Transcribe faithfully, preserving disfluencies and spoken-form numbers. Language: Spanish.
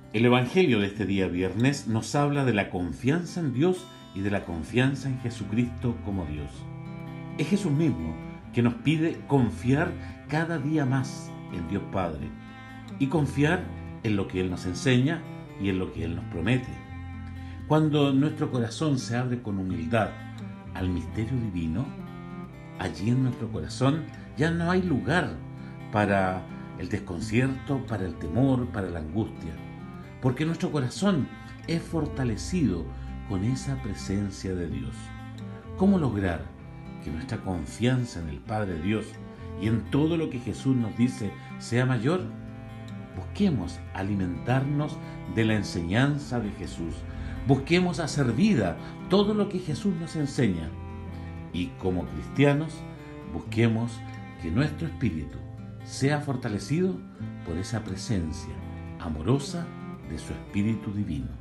El Evangelio de este día viernes nos habla de la confianza en Dios y de la confianza en Jesucristo como Dios. Es Jesús mismo que nos pide confiar cada día más en Dios Padre y confiar en lo que Él nos enseña y en lo que Él nos promete. Cuando nuestro corazón se abre con humildad al misterio divino, allí en nuestro corazón ya no hay lugar para el desconcierto, para el temor, para la angustia, porque nuestro corazón es fortalecido con esa presencia de Dios. ¿Cómo lograr que nuestra confianza en el Padre Dios y en todo lo que Jesús nos dice sea mayor? Busquemos alimentarnos de la enseñanza de Jesús. Busquemos hacer vida todo lo que Jesús nos enseña. Y como cristianos, busquemos que nuestro espíritu sea fortalecido por esa presencia amorosa de su Espíritu Divino.